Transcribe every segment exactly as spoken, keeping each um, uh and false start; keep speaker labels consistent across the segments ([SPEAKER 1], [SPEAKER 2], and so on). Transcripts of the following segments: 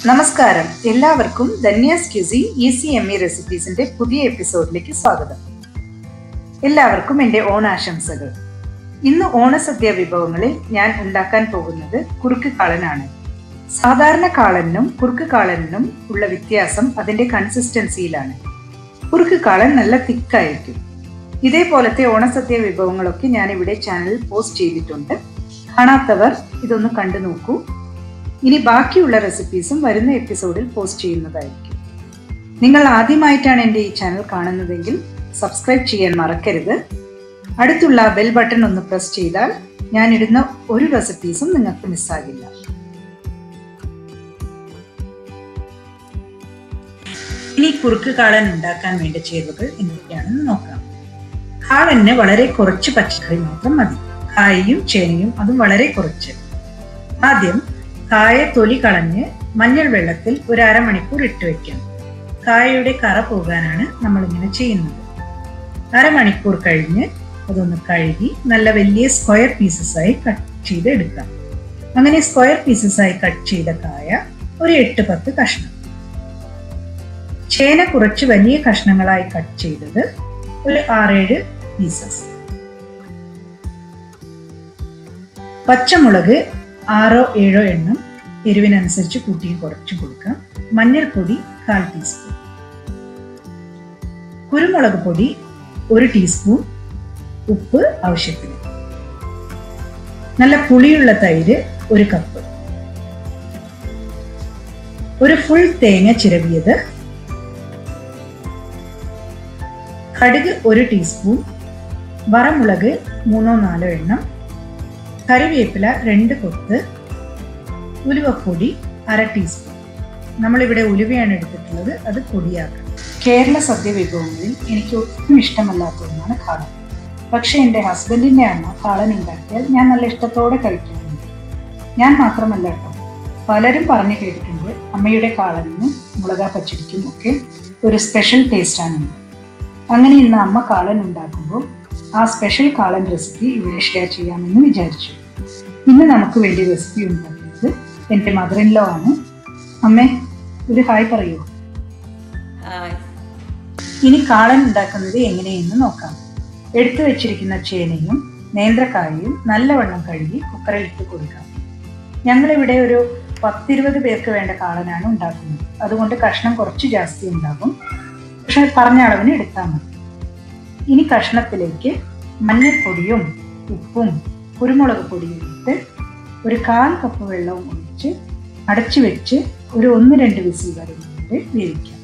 [SPEAKER 1] നമസ്കാരം, എല്ലാവർക്കും Dhanya's quick easy yummy റെസിപ്പീസിന്റെ പുതിയ എപ്പിസോഡിലേക്ക് സ്വാഗതം. എല്ലാവർക്കും എൻ്റെ ഓണാശംസകൾ. ഇന്ന് ഓണസദ്യ വിഭവങ്ങളിൽ ഞാൻ ഉണ്ടാക്കാൻ പോകുന്നത് കുറുക്ക് കാളനാണ്. സാധാരണ കാളനും കുറുക്ക് കാളനും ഉള്ള വ്യത്യാസം അതിന്റെ കൺസിസ്റ്റൻസിയിലാണ്. കുറുക്ക് കാളൻ നല്ല തിക്കായിരിക്കും. ഇതേപോലത്തെ ഓണസദ്യ വിഭവങ്ങളൊക്കെ ഞാൻ ഇവിടെ ചാനലിൽ പോസ്റ്റ് ചെയ്തിട്ടുണ്ട്. കാണാത്തവർ ഇതൊന്ന് കണ്ടു നോക്കൂ. ഇനി ബാക്കിയുള്ള റെസിപ്പീസും വരുന്ന എപ്പിസോഡിൽ പോസ്റ്റ് ചെയ്യുന്നതായിരിക്കും. നിങ്ങൾ ആദ്യമായിട്ടാണ് എൻ്റെ ഈ ചാനൽ കാണുന്നതെങ്കിൽ സബ്സ്ക്രൈബ് ചെയ്യാൻ മറക്കരുത്. അടുത്തുള്ള ബെൽ ബട്ടൺ ഒന്ന് പ്രസ് ചെയ്താൽ ഞാൻ ഇടുന്ന ഒരു റെസിപ്പീസും നിങ്ങൾക്ക് മിസ്സാകില്ല. ഇനി കുറുക്ക് കാളൻ ഉണ്ടാക്കാൻ വേണ്ട ചേരുവകൾ എന്തൊക്കെയാണെന്ന് നോക്കാം. കാളന് വളരെ കുറച്ച് പച്ചക്കറി മാത്രം മതി. കായയും ചേനയും അതും വളരെ കുറച്ച്. ആദ്യം കായ തൊലി കളഞ്ഞ് മഞ്ഞൾ വെള്ളത്തിൽ ഒരു അരമണിക്കൂർ ഇട്ട് വെക്കണം. കായയുടെ കറ പോകാനാണ് നമ്മൾ ഇങ്ങനെ ചെയ്യുന്നത്. അരമണിക്കൂർ കഴിഞ്ഞ് അതൊന്ന് കഴുകി നല്ല വലിയ സ്ക്വയർ പീസസ് ആയി കട്ട് ചെയ്ത് എടുക്കാം. അങ്ങനെ സ്ക്വയർ പീസസ് ആയി കട്ട് ചെയ്ത കായ ഒരു എട്ട് പത്ത് കഷ്ണം. ചേന കുറച്ച് വലിയ കഷ്ണങ്ങളായി കട്ട് ചെയ്തത് ഒരു ആറേഴ് പീസസ്. പച്ചമുളക് ആറോ ഏഴോ എണ്ണം, എരിവിനനുസരിച്ച് കൂട്ടിയും കുറച്ച് കൊടുക്കാം. മഞ്ഞൾപ്പൊടി കാൽ ടീസ്പൂൺ, കുരുമുളക് പൊടി ഒരു ടീസ്പൂൺ, ഉപ്പ് ആവശ്യത്തിന്, നല്ല പുളിയുള്ള തൈര് ഒരു കപ്പ്, ഒരു ഫുൾ തേങ്ങ ചിരവിയത്, കടുക് ഒരു ടീസ്പൂൺ, വറമുളക് മൂന്നോ നാലോ എണ്ണം, കറിവേപ്പില രണ്ട് കൊത്ത്, ഉലുവപ്പൊടി അര ടീസ്പൂൺ. നമ്മളിവിടെ ഉലുവയാണ് എടുത്തിട്ടുള്ളത്, അത് പൊടിയാക്കണം. കേരള സദ്യ വിഭവങ്ങളിൽ എനിക്ക് ഒട്ടും ഇഷ്ടമല്ലാത്ത ഒന്നാണ് കാളൻ. പക്ഷെ എൻ്റെ ഹസ്ബൻഡിൻ്റെ അമ്മ കാളൻ ഉണ്ടാക്കിയാൽ ഞാൻ നല്ല ഇഷ്ടത്തോടെ കഴിക്കാറുണ്ട്. ഞാൻ മാത്രമല്ല കേട്ടോ, പലരും പറഞ്ഞു കേട്ടിട്ടുണ്ട് അമ്മയുടെ കാളനും മുളകാ പച്ചടിക്കും ഒക്കെ ഒരു സ്പെഷ്യൽ ടേസ്റ്റാണ്. അങ്ങനെ ഇന്ന് അമ്മ കാളൻ ഉണ്ടാക്കുമ്പോൾ ആ സ്പെഷ്യൽ കാളൻ റെസിപ്പി ഇവിടെ ഷെയർ ചെയ്യാമെന്ന് വിചാരിച്ചു. ഇന്ന് നമുക്ക് വേണ്ടി റെസിപ്പി ഉണ്ടാക്കുന്നത് എൻ്റെ മദർ ഇൻ ലോ ആണ്. അമ്മേ, ഒരു ഹായ് പറയൂ. ഇനി കാളൻ ഉണ്ടാക്കുന്നത് എങ്ങനെയെന്ന് നോക്കാം. എടുത്തു വെച്ചിരിക്കുന്ന ചേനയും നേന്ത്രക്കായയും നല്ലവണ്ണം കഴുകി കുക്കറിൽ ഇട്ട് കൊടുക്കാം. ഞങ്ങളിവിടെ ഒരു പത്തിരുപത് പേർക്ക് വേണ്ട കാളനാണ് ഉണ്ടാക്കുന്നത്. അതുകൊണ്ട് കഷ്ണം കുറച്ച് ജാസ്തി ഉണ്ടാകും. പക്ഷെ പറഞ്ഞ അളവിന് എടുത്താൽ മതി. ഇനി കഷ്ണത്തിലേക്ക് മഞ്ഞൾപ്പൊടിയും ഉപ്പും കുരുമുളക് പൊടിയും ഇട്ട് ഒരു കാൽ കപ്പ് വെള്ളവും ഒഴിച്ച് അടച്ചു വെച്ച് ഒരു ഒന്ന് രണ്ട് വിസിൽ വരെ വേവിക്കാം.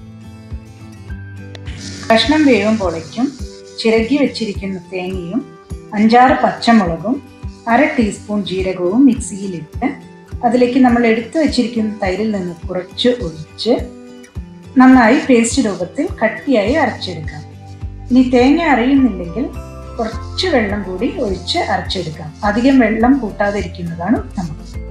[SPEAKER 1] കഷ്ണം വേവുമ്പോഴേക്കും ചിരകി വെച്ചിരിക്കുന്ന തേങ്ങയും അഞ്ചാറ് പച്ചമുളകും അര ടീസ്പൂൺ ജീരകവും മിക്സിയിലിട്ട് അതിലേക്ക് നമ്മൾ എടുത്തു വെച്ചിരിക്കുന്ന തൈരിൽ നിന്ന് കുറച്ച് ഒഴിച്ച് നന്നായി പേസ്റ്റ് രൂപത്തിൽ കട്ടിയായി അരച്ചെടുക്കാം. ഇനി തേങ്ങ അറിയുന്നില്ലെങ്കിൽ കുറച്ച് വെള്ളം കൂടി ഒഴിച്ച് അരച്ചെടുക്കാം. അധികം വെള്ളം കൂട്ടാതിരിക്കുന്നതാണ് ഉത്തമം.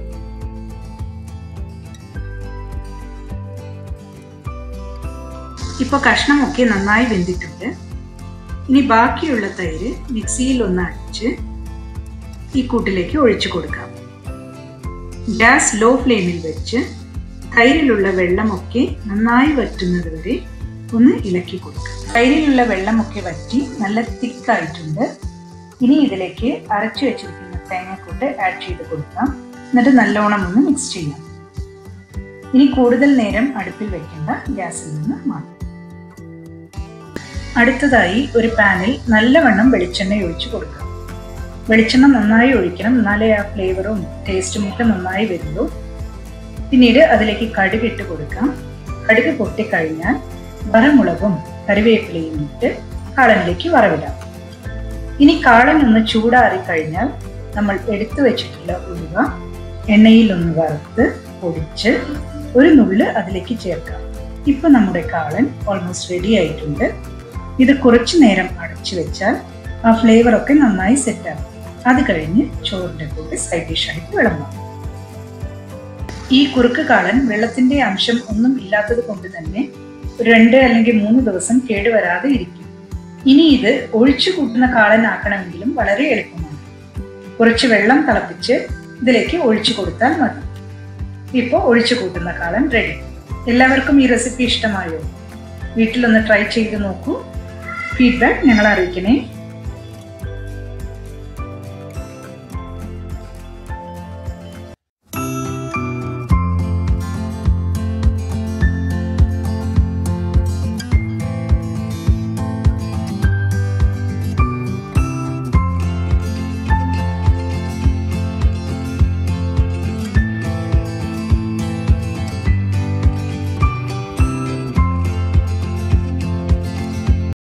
[SPEAKER 1] ഇപ്പൊ കഷ്ണമൊക്കെ നന്നായി വെന്തിട്ടുണ്ട്. ഇനി ബാക്കിയുള്ള തൈര് മിക്സിയിൽ ഒന്ന് അടിച്ച് ഈ കൂട്ടിലേക്ക് ഒഴിച്ചു കൊടുക്കാം. ഗ്യാസ് ലോ ഫ്ലെയിമിൽ വെച്ച് തൈരിലുള്ള വെള്ളമൊക്കെ നന്നായി വറ്റുന്നത് വരെ ഒന്ന് ഇളക്കി കൊടുക്കാം. തൈരിലുള്ള വെള്ളമൊക്കെ വറ്റി നല്ല തിക്കായിട്ടുണ്ട്. ഇനി ഇതിലേക്ക് അരച്ചു വെച്ചിരിക്കുന്ന തേങ്ങക്കൂട്ട് ആഡ് ചെയ്ത് കൊടുക്കാം. എന്നിട്ട് നല്ലോണം ഒന്ന് മിക്സ് ചെയ്യാം. ഇനി കൂടുതൽ നേരം അടുപ്പിൽ വെക്കേണ്ട, ഗ്യാസിൽ നിന്ന് മാറ്റാം. അടുത്തതായി ഒരു പാനിൽ നല്ലവണ്ണം വെളിച്ചെണ്ണ ഒഴിച്ചു കൊടുക്കാം. വെളിച്ചെണ്ണ നന്നായി ഒഴിക്കണം, എന്നാലേ ആ ഫ്ലേവറും ടേസ്റ്റും ഒക്കെ നന്നായി വരുള്ളൂ. പിന്നീട് അതിലേക്ക് കടുക് ഇട്ട് കൊടുക്കാം. കടുക് പൊട്ടിക്കഴിഞ്ഞാൽ വറമുളകും കറിവേപ്പിലയും ഇട്ട് കാളനിലേക്ക് വറവിടാം. ഇനി കാളൻ ഒന്ന് ചൂടാറി കഴിഞ്ഞാൽ നമ്മൾ എടുത്തു വെച്ചിട്ടുള്ള ഉലുവ എണ്ണയിൽ ഒന്ന് വറുത്ത് പൊടിച്ച് ഒരു നുള്ള് അതിലേക്ക് ചേർക്കാം. ഇപ്പൊ നമ്മുടെ കാളൻ ഓൾമോസ്റ്റ് റെഡി ആയിട്ടുണ്ട്. ഇത് കുറച്ചു നേരം അടച്ചു വെച്ചാൽ ആ ഫ്ലേവർ ഒക്കെ നന്നായി സെറ്റാകും. അത് കഴിഞ്ഞ് ചോറിൻ്റെ കൂടെ സൈഡ് ഡിഷായിട്ട് വിളമ്പാം. ഈ കുറുക്ക് കാളൻ വെള്ളത്തിന്റെ അംശം ഒന്നും ഇല്ലാത്തത് കൊണ്ട് തന്നെ രണ്ട് അല്ലെങ്കിൽ മൂന്ന് ദിവസം കേടുവരാതെ ഇരിക്കും. ഇനി ഇത് ഒഴിച്ചു കൂട്ടുന്ന കാളനാക്കണമെങ്കിലും വളരെ എളുപ്പമാണ്. കുറച്ച് വെള്ളം തിളപ്പിച്ച് ഇതിലേക്ക് ഒഴിച്ചു കൊടുത്താൽ മതി. ഇപ്പോൾ ഒഴിച്ചു കൂട്ടുന്ന കാളൻ റെഡി. എല്ലാവർക്കും ഈ റെസിപ്പി ഇഷ്ടമായോ? വീട്ടിലൊന്ന് ട്രൈ ചെയ്ത് നോക്കൂ. ഫീഡ്ബാക്ക് ഞങ്ങളെ അറിയിക്കണേ.